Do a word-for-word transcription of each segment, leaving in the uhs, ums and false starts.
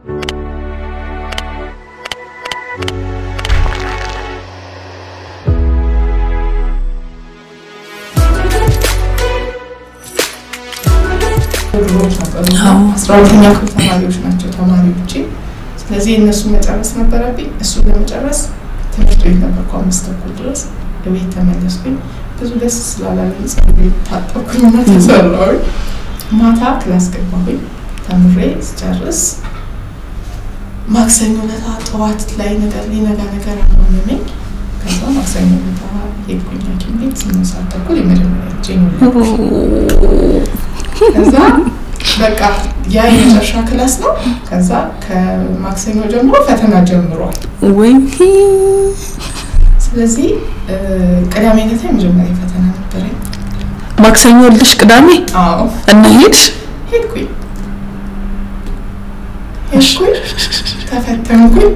አስራሁለተኛ ክፍል ተማሪዎች ናቸው ተማሪዎቼ ስለዚህ እነሱ መጨረስ ነበረብኝ እሱ ለመጨረስ ትምህርት ቤት ነበርኩ አምስት ተኩል ድረስ ቤት ተመለስኩኝ ብዙ ደስ ስላላለኝ ጸሎት ታጠብኩኝና ተሰራሁኝ ማታ ክላስ ገባሁኝ ተምሬ ስጨርስ ማክሰኞ ዕለት ጠዋት ላይ ነገር ሊነጋ ነገር አመመኝ ከዛ ማክሰኞ ዕለት ሄድኩኝ ሐኪም ቤት ስምንት ሰዓት ተኩል የመጀመሪያ ጀምሮ ከዛ በቃ ያ የመጨረሻ ክላስ ነው ከዛ ከማክሰኞ ጀምሮ ፈተና ጀምሯል ወይ ስለዚህ ቅዳሜ ዕለት የመጀመሪያ ፈተና ነበረኝ ማክሰኞ ልሽ ቅዳሜ አዎ እና ሄድሽ ሄድኩኝ ሄድኩኝ ተፈተንኩኝ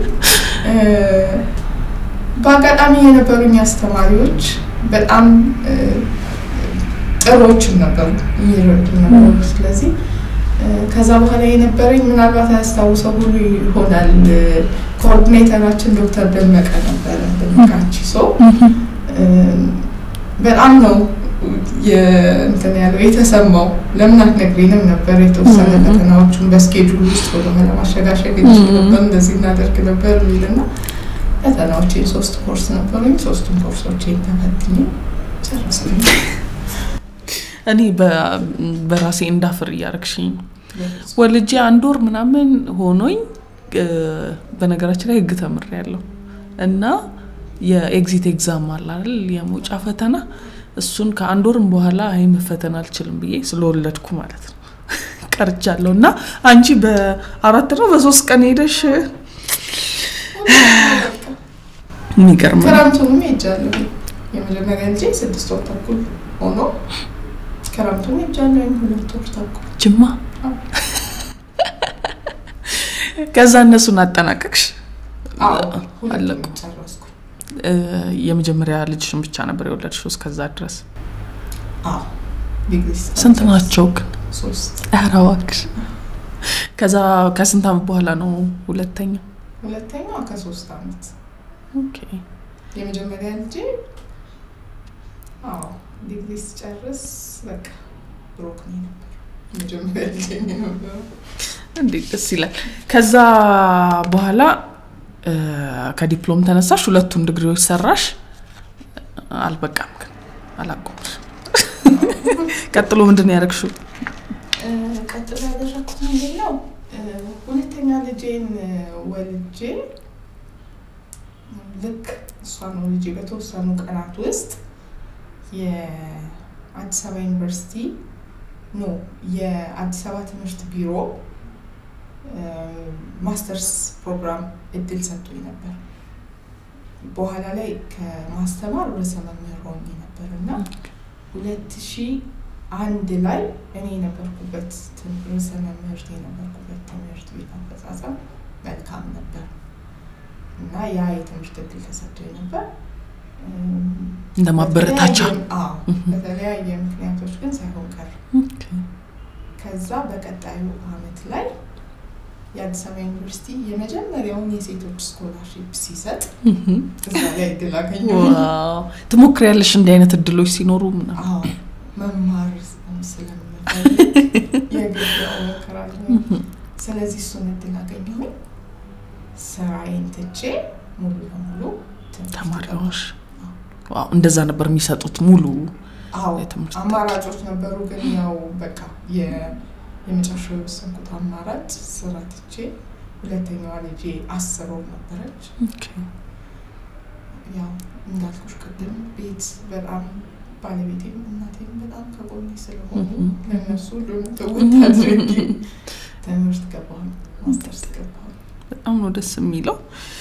በአጋጣሚ የነበሩኝ አስተማሪዎች በጣም ጥሩዎች ነበሩ የሚረዱ ነበሩ ስለዚህ ከዛ በኋላ የነበረኝ ምናልባት ያስታውሰው ሁሉ ይሆናል ኮኦርዲኔተራችን ዶክተር ደመቀ ነበር ደመቃቺ ሶ በጣም ነው የእንትን ያለው የተሰማው ለምን አትነግሪንም ነበር የተወሰነ ፈተናዎችን በስኬጁል ውስጥ ወደ ማሻሻል ነበር እንደዚህ እናደርግ ነበር ይልና ፈተናዎችን ሶስት ኮርስ ነበሩኝ ሶስቱም ኮርሶችን ተፈትኜ ጨረስኩኝ እኔ በራሴ እንዳፍር ያርክሽኝ ወልጄ አንድ ወር ምናምን ሆኖኝ በነገራችን ላይ ህግ ተምሬያለሁ እና የኤግዚት ኤግዛም አለ አይደል የመውጫ ፈተና እሱን ከአንድ ወርም በኋላ አይ መፈተን አልችልም ብዬ ስለወለድኩ ማለት ነው ቀርቻለሁና አንቺ በአራት ነው በሶስት ቀን ሄደሽ የሚገርም ክረምቱን ሄጃለሁ የመጀመሪያ ልጄ ስድስት ወር ተኩል ሆኖ ክረምቱን ሄጃለሁ ሁለት ወር ተኩል ጅማ ከዛ እነሱን አጠናቀቅሽ አዎ አለቁ ጨረስኩ የመጀመሪያ ልጅሽን ብቻ ነበር የወለድሽው እስከዛ ድረስ አዎ ዲግሪስ ስንት ናቸው ግን ሶስት አራዋክሽ ከዛ ከስንት አመት በኋላ ነው ሁለተኛው ሁለተኛው ከሶስት አመት ኦኬ የመጀመሪያ ልጅ አዎ ዲግሪስ ጨርስ በቃ ብሮክ ነው የመጀመሪያ ልጅ ነበር እንዴ ደስ ይላል ከዛ በኋላ ከዲፕሎም ተነሳሽ ሁለቱን ዲግሪዎች ሰራሽ አልበቃም ግን አላቆምሽ ቀጥሎ ምንድነው ያረክሽው ቀጥሎ ያደረኩት ምንድነው ሁለተኛ ልጄን ወልጄ ልክ እሷን ወልጄ በተወሰኑ ቀናት ውስጥ የአዲስ አበባ ዩኒቨርሲቲ ኖ የአዲስ አበባ ትምህርት ቢሮ ማስተርስ ፕሮግራም እድል ሰጥቶኝ ነበር በኋላ ላይ ከማስተማር ወደ መምህር ሆኜ ነበርና ሁለት ሺህ አንድ ላይ እኔ ነበርኩበት ትምህርት መምህር የነበርኩበት ትምህርት ቤት አፈጻጸም መልካም ነበር እና ያ የትምህርት እድል ተሰጥቶኝ ነበር እንደማበረታቻ አዎ በተለያየ ምክንያቶች ግን ሳይሆን ቀር ከዛ በቀጣዩ አመት ላይ የአዲስ አበባ ዩኒቨርሲቲ የመጀመሪያውን የሴቶች ስኮላርሺፕ ሲሰጥ እዛ ላይ እድል አገኘሁ ዋው ትሞክሪያለሽ እንደ አይነት እድሎች ሲኖሩ ምናምን አዎ መማር ስለምፈልግ የግብያው ከራለሁ ስለዚህ እሱን እድል አገኘሁ ስራዬን ትቼ ሙሉ ለሙሉ ተማሪዎች ዋው እንደዛ ነበር የሚሰጡት ሙሉ አዎ አማራጮች ነበሩ ግን ያው በቃ የ የመጨረሻው ወሰንኩት አማራጭ ስራ ትቼ ሁለተኛዋ ልጄ አስር ወር ነበረች ኦኬ ያው እንዳልኩሽ ቅድም ቤት በጣም ባለቤቴም እናቴም በጣም ከጎኔ ስለሆኑ ለነሱ ሁሉ ተወጣጥሬ ትምህርት ገባሁ ማስተርስ ገባሁ በጣም ነው ደስ የሚለው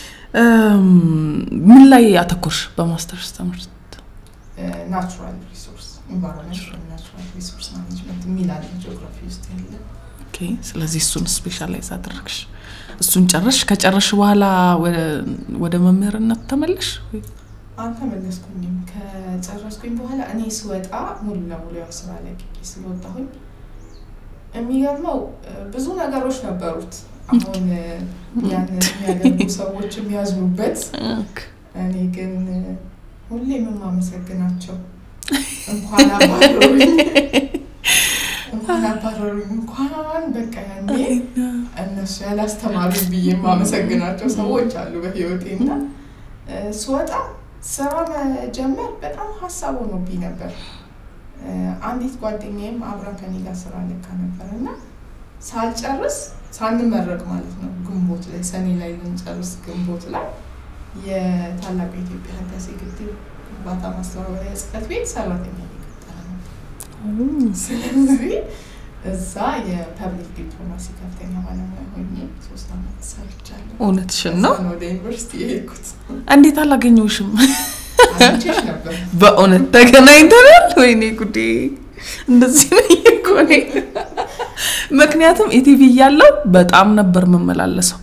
ምን ላይ አተኮርሽ በማስተርስ ትምህርት ናቹራል ሪሶርስ environmental natural resource management ሚላል ጂኦግራፊ ውስጥ ያለ ኦኬ ስለዚህ እሱን ስፔሻላይዝ አደረግሽ እሱን ጨረሽ ከጨረሽ በኋላ ወደ መምህርነት ተመለሽ ወይ አልተመለስኩኝም ከጨረስኩኝ በኋላ እኔ ስወጣ ሙሉ ለሙሉ ያው ስራ ለቅቄ ስለወጣሁኝ የሚገርመው ብዙ ነገሮች ነበሩት አሁን ያን የሚያደርጉ ሰዎች የሚያዝኑበት እኔ ግን ሁሌም የማመሰግናቸው እንኳን አባረሩኝ እንኳን አባረሩኝ እንኳን በቃ ያኔ እነሱ ያላስተማሩኝ ብዬ የማመሰግናቸው ሰዎች አሉ በህይወቴና ስወጣ ስራ መጀመር በጣም ሐሳብ ሆኖብኝ ነበር አንዲት ጓደኛዬም አብራ ከኔ ጋር ስራ ለካ ነበርና ሳልጨርስ ሳንመረቅ ማለት ነው ግንቦት ላይ ሰኔ ላይ ልንጨርስ ግንቦት ላይ የታላቁ የኢትዮጵያ ህዳሴ ግድብ ግንባታ ማስተባበሪያ ጽሕፈት ቤት ሰራተኛ ይቀጠራል ነበር ስለዚህ እዛ የፐብሊክ ዲፕሎማሲ ከፍተኛ ባለሙያ ሆኜ ሶስት አመት ሰርቻለሁ እውነትሽን ነው ወደ ዩኒቨርሲቲ የሄድኩት እንዴት አላገኘሁሽም አንቺሽ ነበር በእውነት ተገናኝተናል ወይኔ ጉዴ እንደዚህ ነው ይቆኔ ምክንያቱም ኢቲቪ ያለው በጣም ነበር መመላለሰው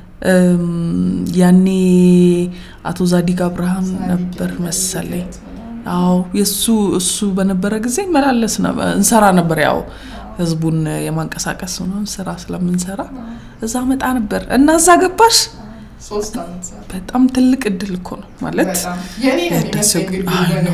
ያኔ አቶ ዛዲግ አብርሃም ነበር መሰለኝ አው የሱ እሱ በነበረ ጊዜ መላለስ ነበር እንሰራ ነበር ያው ህዝቡን የማንቀሳቀስ ነው ስራ ስለምንሰራ እዛ መጣ ነበር እና እዛ ገባሽ ሶስት አመት በጣም ትልቅ እድል እኮ ነው ማለት የኔ ነው የሚመስለው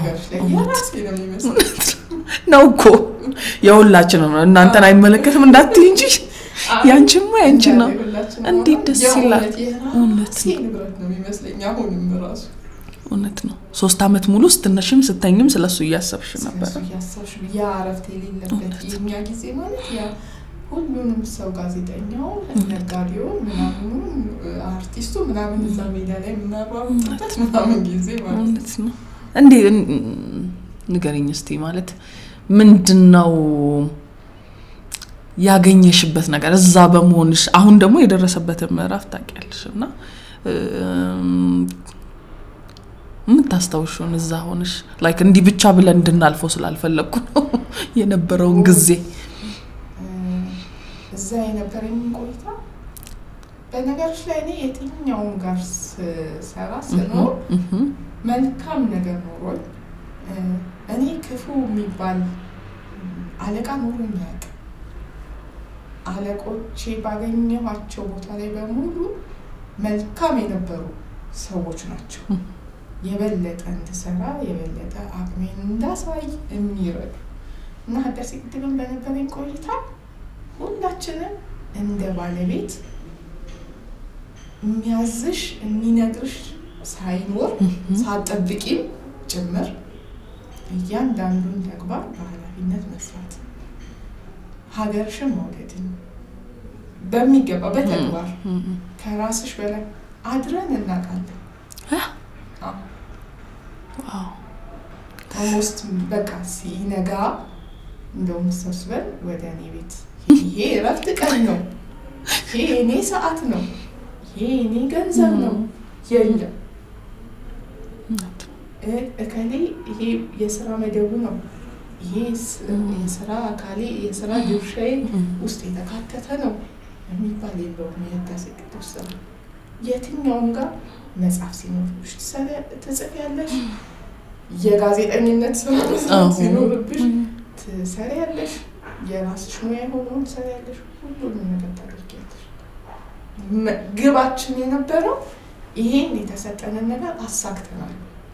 ነው እኮ የሁላችንም ነው እናንተን አይመለከትም እንዳትይ እንጂ ያንቺማ ያንቺ ነው እንዴት ደስ ይላል እውነት ነው የሚመስለኝ አሁንም ራሱ እውነት ነው ሶስት አመት ሙሉ ስትነሽም ስተኝም ስለሱ ያሰብሽ ነበር ያሰብሽ ያ አረፍት የሌለበት የኛ ጊዜ ማለት ያ ሁሉንም ሰው ጋዜጠኛው ነጋዴው ምናምኑ አርቲስቱ ምናምን እዛ ሜዳ ላይ ምናባው ምናምን ጊዜ ማለት ነው እንዴ ንገሪኝ እስቲ ማለት ምንድነው ያገኘሽበት ነገር እዛ በመሆንሽ አሁን ደግሞ የደረሰበት ምዕራፍ ታውቂያለሽና ምን ታስተውሽውን እዛ ሆነሽ ላይክ እንዲ ብቻ ብለን እንድናልፈው ስላልፈለኩ ነው የነበረውን ጊዜ እዛ የነበረኝ ቆይታ በነገርሽ ላይ እኔ የትኛውን ጋር ሰራ ስኖር መልካም ነገር ኖሮኝ እኔ ክፉ የሚባል አለቃ ኖሮኝ ያውቅ አለቆቼ ባገኘኋቸው ቦታ ላይ በሙሉ መልካም የነበሩ ሰዎች ናቸው የበለጠ እንድሰራ የበለጠ አቅሜን እንዳሳይ የሚረዱ እና ህዳሴ ግድብን በነበረኝ ቆይታ ሁላችንም እንደ ባለቤት የሚያዝሽ የሚነግርሽ ሳይኖር ሳትጠብቂም ጭምር እያንዳንዱን ተግባር በኃላፊነት መስራት ሀገርሽን መውደድን በሚገባ በተግባር ከራስሽ በላይ አድረን እናቃለን ዋው ታውስት በቃ ሲነጋ እንደውም ተሰብስበን ወደ እኔ ቤት ይሄ ረፍት ቀን ነው ይሄ እኔ ሰዓት ነው ይሄ እኔ ገንዘብ ነው የለም እከሌ ይሄ የሥራ መደቡ ነው ይሄ የሥራ አካሌ የሥራ ድርሻዬ ውስጥ የተካተተ ነው የሚባል የለውም የህዳሴ ግድብ ስራ የትኛውም ጋር መጽሐፍ ሲኖርብሽ ትጽፊያለሽ የጋዜጠኝነት ስራ ሲኖርብሽ ትሰሪያለሽ የራስሽ ሙያ ሆኖ ትሰሪያለሽ ሁሉንም ነገር ታደርጊያለሽ ግባችን የነበረው ይሄን የተሰጠንን ነገር አሳክተናል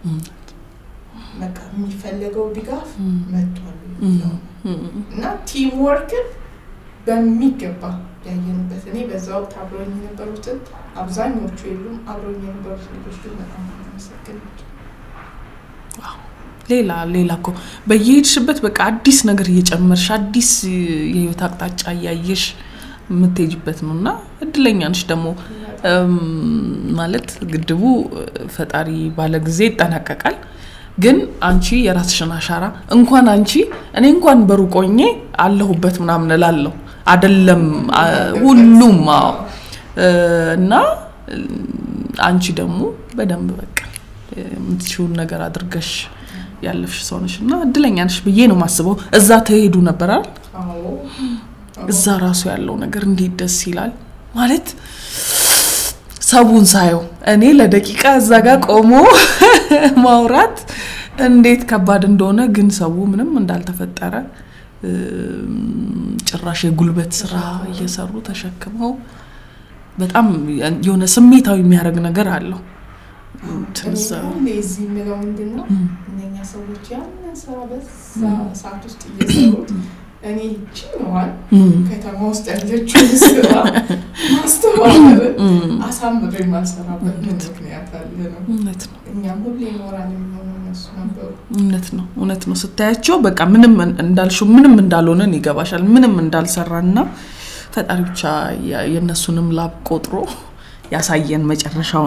በቃ የሚፈልገው ድጋፍ መጥቷል እና ቲም ወርክ በሚገባ ያየንበት እኔ በዛው ታብሮኝ የነበሩት አብዛኞቹ የሉም አብሮኝ የነበሩት ልጆች ግን በጣም ተመስገናቸው ዋው ሌላ ሌላ እኮ በየሄድሽበት በቃ አዲስ ነገር እየጨመርሽ አዲስ የህይወት አቅጣጫ ያያየሽ ምትሄጂበት ነውና እድለኛ ነሽ ደግሞ ማለት ግድቡ ፈጣሪ ባለ ጊዜ ይጠናቀቃል ግን አንቺ የራስሽን አሻራ እንኳን አንቺ እኔ እንኳን በሩቆኜ አለሁበት ምናምን እላለሁ አይደለም ሁሉም እና አንቺ ደግሞ በደንብ በቃ ምትሽውን ነገር አድርገሽ ያለፍሽ ሰው ነሽና እድለኛ ነሽ ብዬ ነው ማስበው እዛ ተሄዱ ነበር አይደል አዎ እዛ ራሱ ያለው ነገር እንዴት ደስ ይላል ማለት ሰቡን ሳይው እኔ ለደቂቃ እዛ ጋር ቆሞ ማውራት እንዴት ከባድ እንደሆነ ግን ሰው ምንም እንዳልተፈጠረ ጭራሽ የጉልበት ስራ እየሰሩ ተሸክመው በጣም የሆነ ስሜታዊ የሚያረግ ነገር አለው ትንሳ ለዚህ ምለው ምንድነው እነኛ ሰዎች ያን ስራ በዛ ሰዓት ውስጥ እየሰሩት እኔ ጭንዋል ከተማ ውስጥ ያለችው ስራ ማስተባበር አሳምሬ ማሰራበት ምክንያት አለ ነው እውነት ነው እኛም ሁሌ ሞራል የሚሆነው እነሱ ነበሩ እውነት ነው እውነት ነው ስታያቸው በቃ ምንም እንዳልሽው ምንም እንዳልሆነን ይገባሻል ምንም እንዳልሰራና ፈጣሪ ብቻ የነሱንም ላብ ቆጥሮ ያሳየን መጨረሻውን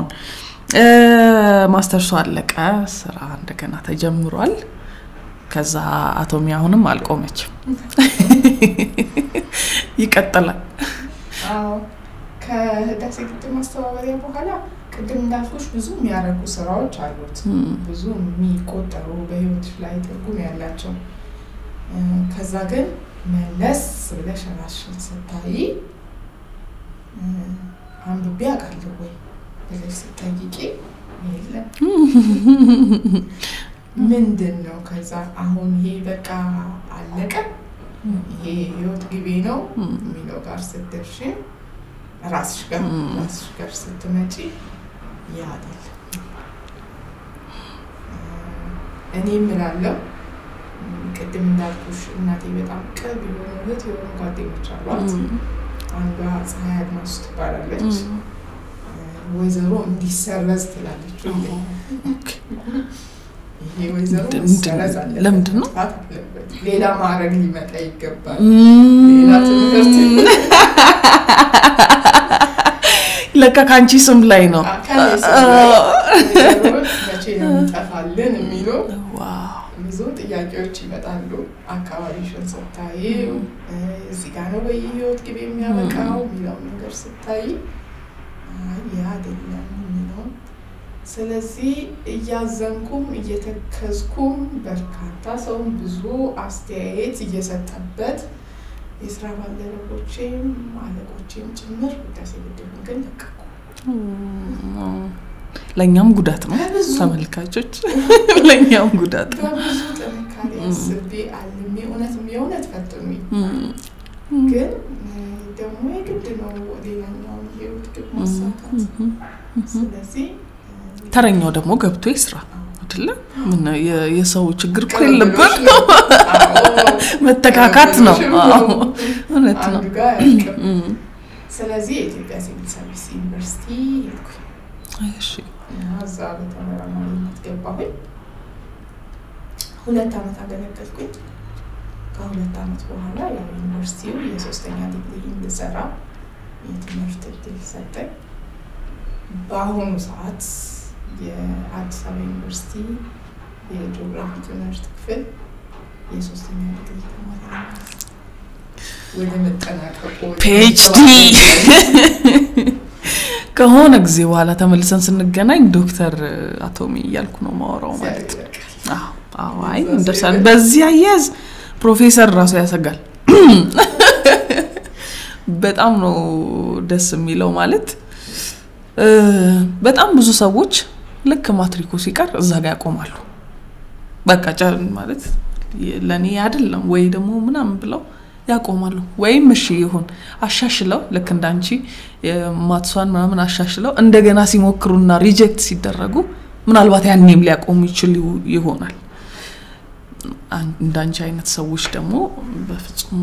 ማስተርሱ አለቀ ስራ እንደገና ተጀምሯል ከዛ አቶሚ አሁንም አልቆመች ይቀጥላል አዎ ከህዳሴ ግድብ ማስተባበሪያ በኋላ ቅድም እንዳልኩሽ ብዙ የሚያረጉ ስራዎች አሉት ብዙ የሚቆጠሩ በህይወት ላይ ትርጉም ያላቸው ከዛ ግን መለስ ብለሽ ራስሽን ስታይ አንብቤ አውቃለሁ ወይ ብለሽ ስትጠይቂ የለም ምንድነው ከዛ አሁን ይሄ በቃ አለቀ ይሄ ህይወት ግቤ ነው የሚለው ጋር ስትደርሺ ራስሽ ጋር ራስሽ ጋር ስትመጪ ያ አይደለም እኔ ምናለው ቅድም እንዳልኩሽ እናቴ በጣም ቅርብ የሆነ እህት የሆኑ ጓደኞች አሏት አንዷ ፀሐይ አድማስ ትባላለች ወይዘሮ እንዲሰረዝ ትላለች ይሄ ወይዘሮ እንዲሰረዝ አለ ለምንድን ነው ሌላ ማዕረግ ሊመጣ ይገባል ሌላ ትምህርት ለካ ካንቺ ስም ላይ ነው መቼ ነው የሚጠፋልን የሚለው ብዙ ጥያቄዎች ይመጣሉ አካባቢሽን ስታይ እዚህ ጋር ነው ወይ ህይወት ግብ የሚያበቃው የሚለው ነገር ስታይ ያ አይደለም ነው ስለዚህ እያዘንኩም እየተከዝኩም በርካታ ሰው ብዙ አስተያየት እየሰጠበት የስራ ባልደረቦቼም አለቆቼም ጭምር ህዳሴ ግድብን ግን ለቀቁ ለኛም ጉዳት ነው ተመልካቾች ለኛም ጉዳት ነው ብዙ ጥንካሬ ስቢ አልሚ እውነት የሚሆነት ፈጥሚ ግን ደግሞ የግድ ነው ሌላኛው ህይወት ግብ ማሳካት ስለዚህ ተረኛው ደግሞ ገብቶ ይስራ አይደለ ምን የሰው ችግር እኮ የለበት መተካካት ነው እውነት ነው ስለዚህ የኢትዮጵያ ሲቪል ሰርቪስ ዩኒቨርሲቲ እሺ አዛ በተመራማሪነት ገባሁኝ ሁለት አመት አገለገልኩኝ ከሁለት አመት በኋላ ያው ዩኒቨርሲቲው የሶስተኛ ዲግሪ እንድሰራ የትምህርት እድል ሰጠኝ በአሁኑ ሰዓት የአዲስ አበባ ዩኒቨርሲቲ የጂኦግራፊ ትምህርት ክፍል የሶስተኛ ዲግሪ ተማሪ ነኝ ወደ መጠናቀቁ ፒኤችዲ ከሆነ ጊዜ በኋላ ተመልሰን ስንገናኝ ዶክተር አቶሚ ያልኩ ነው ማወራው ማለት አዎ አዎ አይ እንደርሳን በዚህ አያዝ ፕሮፌሰር ራሱ ያሰጋል በጣም ነው ደስ የሚለው ማለት በጣም ብዙ ሰዎች ልክ ማትሪኩ ሲቀር እዛ ጋር ያቆማሉ በቃ ጫን ማለት ለኔ አይደለም ወይ ደግሞ ምናም ብለው ያቆማሉ ወይም እሺ ይሁን አሻሽለው ልክ እንዳንቺ ማትሷን ምናምን አሻሽለው እንደገና ሲሞክሩና ሪጀክት ሲደረጉ ምናልባት ያንንም ሊያቆሙ ይችላሉ ይሆናል እንዳንቺ አይነት ሰዎች ደግሞ በፍጹም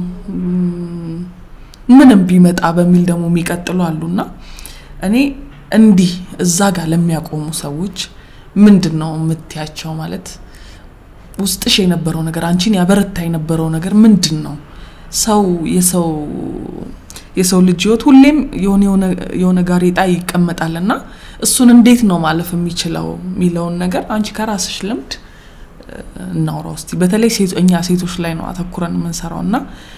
ምንም ቢመጣ በሚል ደግሞ የሚቀጥሉ አሉና እኔ እንዲህ እዛ ጋር ለሚያቆሙ ሰዎች ምንድነው የምትያቸው ማለት ውስጥሽ የነበረው ነገር አንቺን ያበረታ የነበረው ነገር ምንድነው ሰው የሰው የሰው ልጅ ህይወት ሁሌም የሆነ የሆነ ጋሬጣ ይቀመጣልና እሱን እንዴት ነው ማለፍ የሚችለው ሚለውን ነገር አንቺ ከራስሽ ልምድ እናውራው እስቲ በተለይ ሴቶኛ ሴቶች ላይ ነው አተኩረን መንሰራውና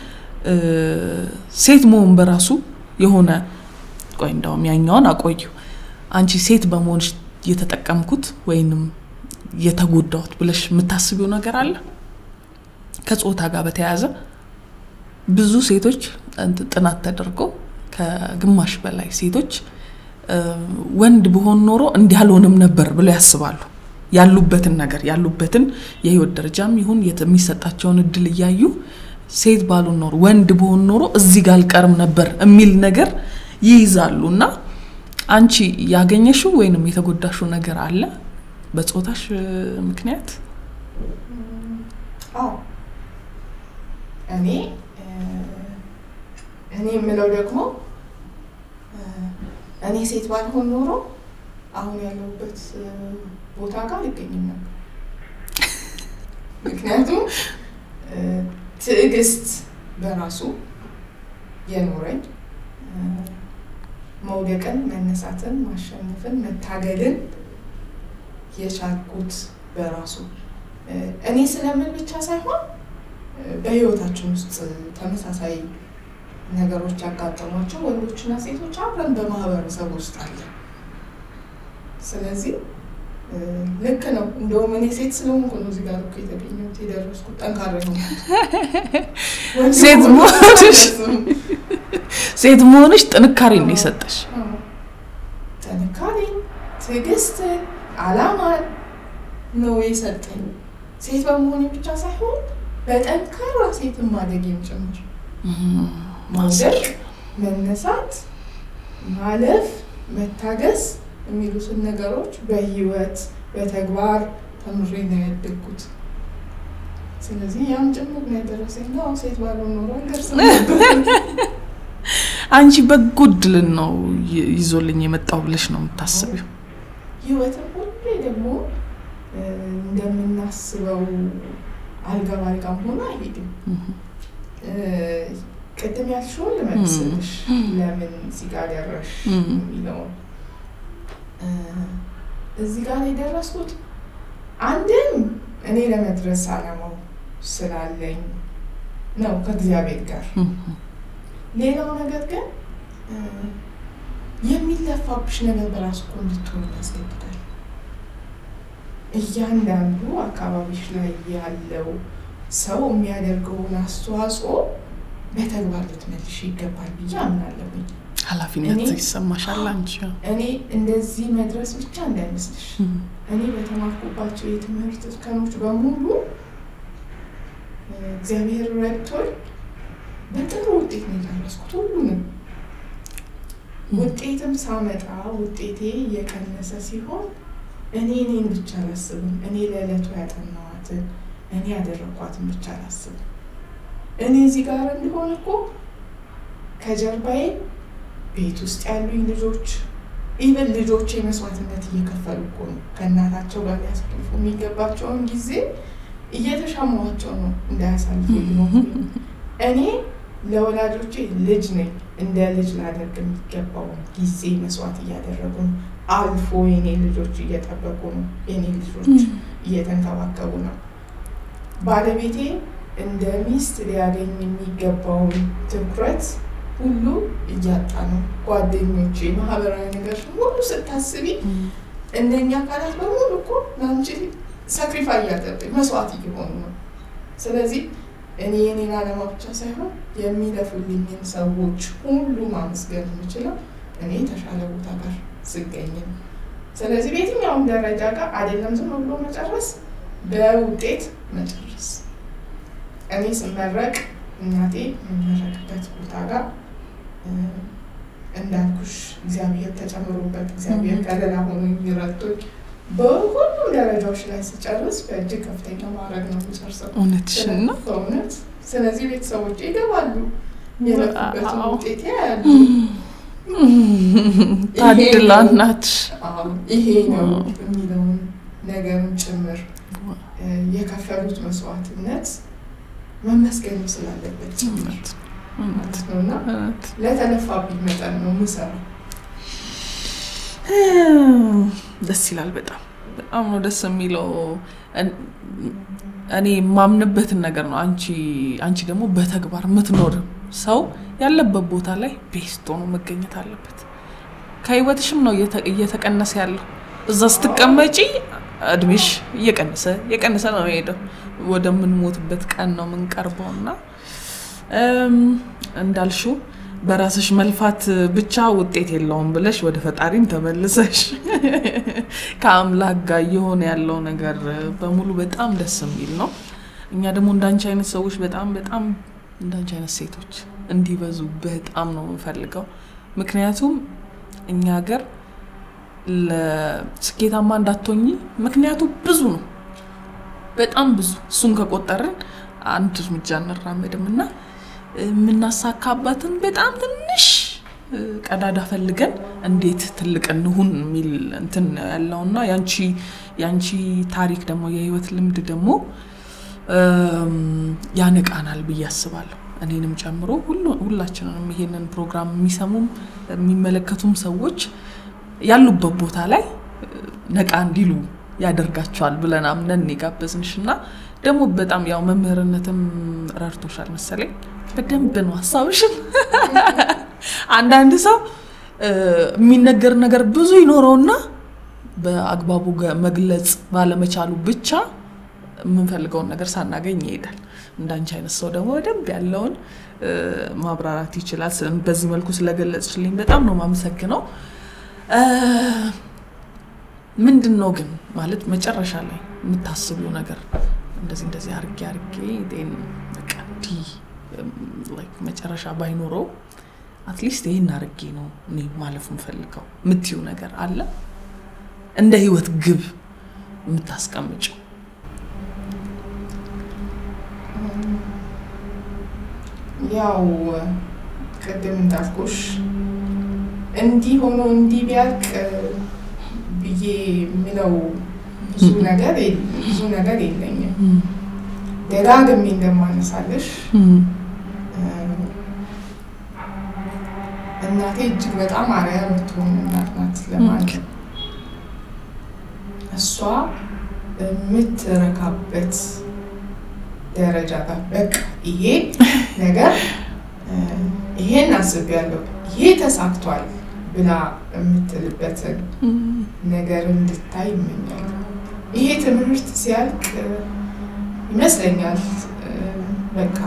ሴት መሆን በራሱ የሆነ ቆይ እንደውም ያኛውን አቆዩ አንቺ ሴት በመሆንሽ የተጠቀምኩት ወይንም የተጎዳውት ብለሽ የምታስቢው ነገር አለ ከጾታ ጋር በተያያዘ ብዙ ሴቶች ጥናት ተደርጎ ከግማሽ በላይ ሴቶች ወንድ በሆን ኖሮ እንዲያልሆንም ነበር ብለው ያስባሉ ያሉበትን ነገር ያሉበትን የህይወት ደረጃም ይሁን የሚሰጣቸውን እድል ያዩ ሴት ባሉን ኖሮ ወንድ በሆን ኖሮ እዚህ ጋር አልቀርም ነበር የሚል ነገር ይይዛሉና አንቺ ያገኘሽው ወይንም የተጎዳሽው ነገር አለ በጾታሽ ምክንያት? አዎ እኔ እኔ ምለው ደግሞ እኔ ሴት ባልሆን ኖሮ አሁን ያለውበት ቦታ ጋር ልገኝም ነበር። ምክንያቱም ትዕግስት በራሱ የኖረኝ መውደቅን መነሳትን ማሸነፍን መታገልን የቻልኩት በራሱ እኔ ስለምን ብቻ ሳይሆን በህይወታችን ውስጥ ተመሳሳይ ነገሮች ያጋጠሟቸው ወንዶችና ሴቶች አብረን በማህበረሰብ ውስጥ አለ። ስለዚህ ልክ ነው እንደውም እኔ ሴት ስለሆንኩ ነው እዚህ ጋር እኮ የተገኘሁት የደረስኩት ጠንካራ ነው። ሴት ሞንሽ ሴት ሞንሽ ጥንካሬ ነው የሰጠሽ። ጥንካሬ ትዕግስት አላማን ነው የሰጠኝ። ሴት በመሆኔ ብቻ ሳይሆን በጠንካራ ሴት ማደግም ጭምር ማደግ መነሳት ማለፍ መታገስ የሚሉትን ነገሮች በህይወት በተግባር ተምሬ ነው ያደግኩት። ስለዚህ ያም ጭምር ነው ያደረሰኝ ነው ሴት ባልሆን ኖሮ እንደርሰን ነበር። አንቺ በጉድል ነው ይዞልኝ የመጣው ብለሽ ነው የምታስቢው? ህይወትን ሁሉ ደግሞ እንደምናስበው አልጋ ባልጋም ሆነ አይሄድም። ቅድም ያልሽውን ልመልስልሽ ለምን እዚህ ጋር ደረሽ የሚለው እዚህ ጋር የደረስኩት አንድም እኔ ለመድረስ አላማው ስላለኝ ነው ከእግዚአብሔር ጋር። ሌላው ነገር ግን የሚለፋብሽ ነገር በራሱ እኮ እንድትሆን ያስገድዳል። እያንዳንዱ አካባቢሽ ላይ ያለው ሰው የሚያደርገውን አስተዋጽኦ በተግባር ልትመልሽ ይገባል ብዬ አምናለሁ። ኃላፊነት ይሰማሻል አንቺ። እኔ እንደዚህ መድረስ ብቻ እንዳይመስልሽ እኔ በተማርኩባቸው የትምህርት እርከኖች በሙሉ እግዚአብሔር ረድቶኝ በጥሩ ውጤት ነው ያደረስኩት ሁሉንም። ውጤትም ሳመጣ ውጤቴ የቀነሰ ሲሆን እኔ እኔን ብቻ አላስብም። እኔ ለዕለቱ ያጠናኋትን እኔ ያደረኳትን ብቻ አላስብም። እኔ እዚህ ጋር እንደሆነ እኮ ከጀርባዬ ቤት ውስጥ ያሉኝ ልጆች ኢቨን ልጆቼ መስዋዕትነት እየከፈሉ እኮ ነው ከእናታቸው ጋር ያሳልፉ የሚገባቸውን ጊዜ እየተሻማቸው ነው እንዳያሳልፉ ይሞክሩ። እኔ ለወላጆቼ ልጅ ነኝ እንደ ልጅ ላደርግ የሚገባው ጊዜ መስዋዕት እያደረጉ ነው። አልፎ የኔ ልጆች እየጠበቁ ነው። የኔ ልጆች እየተንከባከቡ ነው። ባለቤቴ እንደ ሚስት ሊያገኝ የሚገባውን ትኩረት ሁሉ እያጣ ነው። ጓደኞቼ ማህበራዊ ነገር ሁሉ ስታስቢ እንደኛ ካላት በሙሉ እኮ ናንቺ ሳክሪፋይ ያደረገ መስዋዕት እየሆኑ ነው። ስለዚህ እኔ የኔን ዓላማ ብቻ ሳይሆን የሚለፉልኝን ሰዎች ሁሉ ማመስገን የምችለው እኔ ተሻለ ቦታ ጋር ስገኝ ነው። ስለዚህ በየትኛውም ደረጃ ጋር አይደለም ዝም ብሎ መጨረስ በውጤት መጨረስ። እኔ ስመረቅ እናቴ የምመረቅበት ቦታ ጋር እንዳልኩሽ እግዚአብሔር ተጨምሮበት እግዚአብሔር ከለላ ሆኖ ይረቶኝ በሁሉም ደረጃዎች ላይ ስጨርስ በእጅግ ከፍተኛ ማዕረግ ነው የምጨርሰው። እውነትሽን ነው በእውነት። ስለዚህ ቤተሰቦቼ ይገባሉ የለፉበትን ውጤት ያያሉ። ታድላን ናት። ይሄ ነው የሚለውን ነገርም ጭምር የከፈሉት መስዋዕትነት መመስገን ስላለበት ጭምር ማለት ነውና ለተለፋብኝ መጠን ነው የምሰራው። ደስ ይላል። በጣም በጣም ነው ደስ የሚለው። እኔ ማምንበትን ነገር ነው አንቺ አንቺ ደግሞ በተግባር የምትኖር ሰው ያለበት ቦታ ላይ ቤስት ሆኖ መገኘት አለበት። ከህይወትሽም ነው እየተቀነሰ ያለው። እዛ ስትቀመጪ እድሜሽ እየቀነሰ እየቀነሰ ነው የሚሄደው። ወደ ምን ሞትበት ቀን ነው ምን ቀርበውና እም እንዳልሽው በራስሽ መልፋት ብቻ ውጤት የለውም ብለሽ ወደ ፈጣሪም ተመልሰሽ ከአምላክ ጋር የሆነ ያለው ነገር በሙሉ በጣም ደስ የሚል ነው። እኛ ደግሞ እንዳንቺ አይነት ሰዎች በጣም በጣም እንዳንቺ አይነት ሴቶች እንዲበዙ በጣም ነው ፈልገው ምክንያቱም እኛ ሀገር ለስኬታማ እንዳትሆኚ ምክንያቱ ብዙ ነው በጣም ብዙ እሱን ከቆጠርን አንድ እርምጃ እንራመድምና ምናሳካባትን በጣም ትንሽ ቀዳዳ ፈልገን እንዴት ትልቅ እንሁን ሚል እንትን ያለውና ያንቺ ያንቺ ታሪክ ደግሞ የህይወት ልምድ ደግሞ ያነቃናል በያስባለሁ እኔንም ጨምሮ ሁሉ ሁላችንንም ይሄንን ፕሮግራም የሚሰሙም የሚመለከቱም ሰዎች ያሉበት ቦታ ላይ ነቃ እንዲሉ ያደርጋቸዋል ብለን አምነን ይጋበዝንሽና ደግሞ በጣም ያው መምህርነትም ረርቶሻል መሰለኝ በደንብ ነው ሐሳብሽን አንዳንድ ሰው የሚነገር ነገር ብዙ ይኖርውና በአግባቡ መግለጽ ባለመቻሉ ብቻ ምንፈልገውን ነገር ሳናገኝ ይሄዳል እንዳንቺ አይነት ሰው ደግሞ በደንብ ያለውን ማብራራት ይችላል በዚህ መልኩ ስለገለጽሽልኝ በጣም ነው ማመሰግነው ምንድነው ግን ማለት መጨረሻ ላይ የምታስቢው ነገር እንደዚህ እንደዚህ አርጌ አርጌ ዴን በቃ ዲ ላይክ መጨረሻ ባይኖረው at least ይሄን አርጌ ነው እኔ ማለፍ ምፈልገው ምትዩ ነገር አለ እንደ ህይወት ግብ ምታስቀምጪው ያው ቀደም እንዳልኩሽ እንዲ ሆኖ እንዲ ቢያልቅ ብዬ ምለው ብዙ ነገር ብዙ ነገር የለኝም ደጋግሜ እንደማነሳለሽ እናቴ እጅግ በጣም አሪያ ምትሆን እናት ናት ለማለት እሷ ምትረካበት ደረጃ ጋር በቃ ይሄ ነገር ይሄን አስቤያለሁ ይሄ ተሳክቷል ብላ የምትልበት ነገር እንድታይ ምኛለሁ ይሄ ትምህርት ሲያልቅ ይመስለኛል በቃ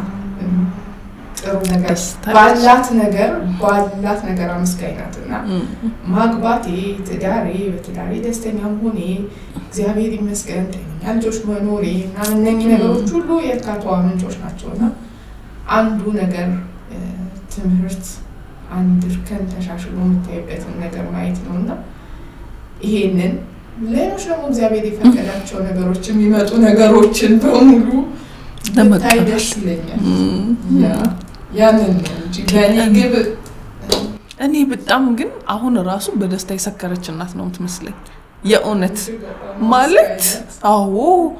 ጥሩ ነገር ባላት ነገር ባላት ነገር አመስጋኝናትና ማግባቴ ትዳሬ በትዳሬ ደስተኛ ሆኜ እግዚአብሔር ይመስገን ልጆች መኖሬ እና እነኚህ ነገሮች ሁሉ የካቷ ምንጮች ናቸውና አንዱ ነገር ትምህርት አንድ እርከን ተሻሽሎ የምታይበትን ነገር ማየት ነውና ይሄንን ሌሎች ደግሞ እግዚአብሔር የፈቀዳቸው ነገሮች የሚመጡ ነገሮችን በሙሉ ለማታይደስ ይለኛል ያ ያንን እንጂ ከኔግብ እኔ በጣም ግን አሁን ራሱ በደስታ ይሰከረች እናት ነው የምትመስለኝ የኡነት ማለት አዎ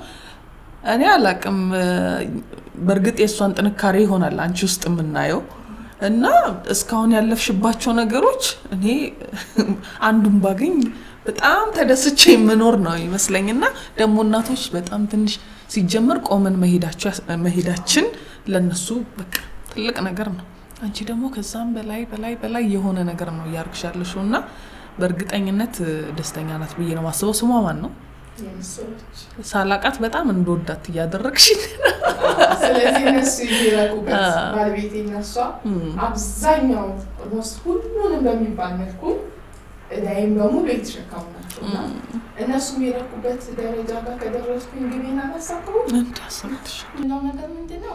እኔ አላቅም በርግጥ የሷን ጥንካሬ ይሆናል አንቺ ውስጥ ምናየው እና እስካሁን ያለፍሽባቸው ነገሮች እኔ አንዱን ባገኝ በጣም ተደስቼ መኖር ነው ይመስለኝና ደሞ እናቶች በጣም ትንሽ ሲጀመር ቆመን መሄዳቸው መሄዳችን ለነሱ በቃ ትልቅ ነገር ነው አንቺ ደግሞ ከዛም በላይ በላይ በላይ የሆነ ነገር ነው ያርክሻለሽውና በርግጠኝነት ደስተኛ ናት ብዬ ነው ማስበው ስሟ ማን ነው የምሰዎች ሳላቃት በጣም እንደወዳት ያደረግሽ ስለዚህ እነሱ ይራቁበት ባለቤቴና እሷ አብዛኛው ሮስ ሁሉንም በሚባል መልኩ እዳይም በሙሉ የተሸከሙ ናቸውና እነሱ ይራቁበት ደረጃ ጋር ከደረስኩኝ ግቤና አሳከው እንዳሰምትሽ ነው ነገር ምንድነው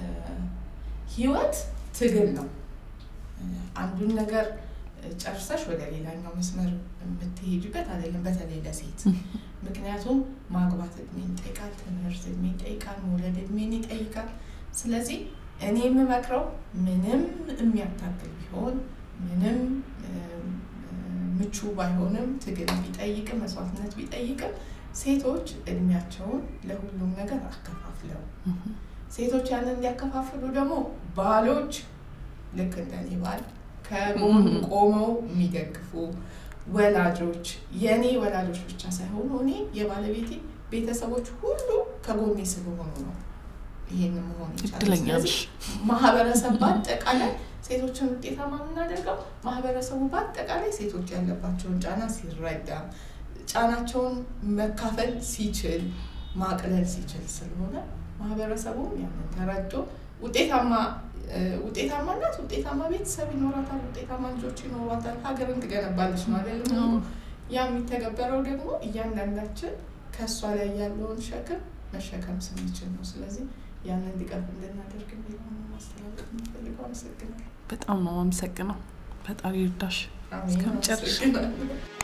ህይወት ትግል ነው አንዱን ነገር ጨርሰሽ ወደ ሌላኛው መስመር የምትሄጂበት አይደለም በተለይ ለሴት ምክንያቱም ማግባት እድሜን ይጠይቃል ትምህርት እድሜን ይጠይቃል መውለድ እድሜን ይጠይቃል ስለዚህ እኔ የምመክረው ምንም የሚያታክል ቢሆን ምንም ምቹ ባይሆንም ትግል ቢጠይቅም መስዋዕትነት ቢጠይቅም ሴቶች እድሜያቸውን ለሁሉም ነገር አከፋፍለው ሴቶች ያንን እንዲያከፋፍሉ ደግሞ ባሎች ልክ እንደኔ ባል ከጎን ቆመው የሚደግፉ ወላጆች የኔ ወላጆች ብቻ ሳይሆኑ እኔ የባለቤቴ ቤተሰቦች ሁሉ ከጎኔ ስለሆኑ ነው ይሄን መሆን ይችላል ማህበረሰብ ባጠቃላይ ሴቶችን ውጤታማ እናደርጋው ማህበረሰቡ ባጠቃላይ ሴቶች ያለባቸውን ጫና ሲረዳ ጫናቸውን መካፈል ሲችል ማቅለል ሲችል ስለሆነ ማህበረሰቡ ያንን ተረድቶ ውጤታማ ውጤታማነት ውጤታማ ቤተሰብ ይኖራታል ውጤታማ ልጆች ይኖራታል ሀገርን ትገነባለች ማለት ነው ያ የሚተገበረው ደግሞ እያንዳንዳችን ከሷ ላይ ያለውን ሸክም መሸከም ስንችል ነው ስለዚህ ያንን ድጋፍ እንድናደርግ ነው ማስተላለፍ እንፈልጋለን አመሰግናለሁ በጣም ነው አመሰግናለሁ ፈጣሪ ይርዳሽ አሜን እስከመጨረሻ አመሰግናለሁ።